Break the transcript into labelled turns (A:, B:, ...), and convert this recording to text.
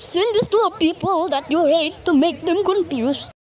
A: Send this to people that you hate to make them confused.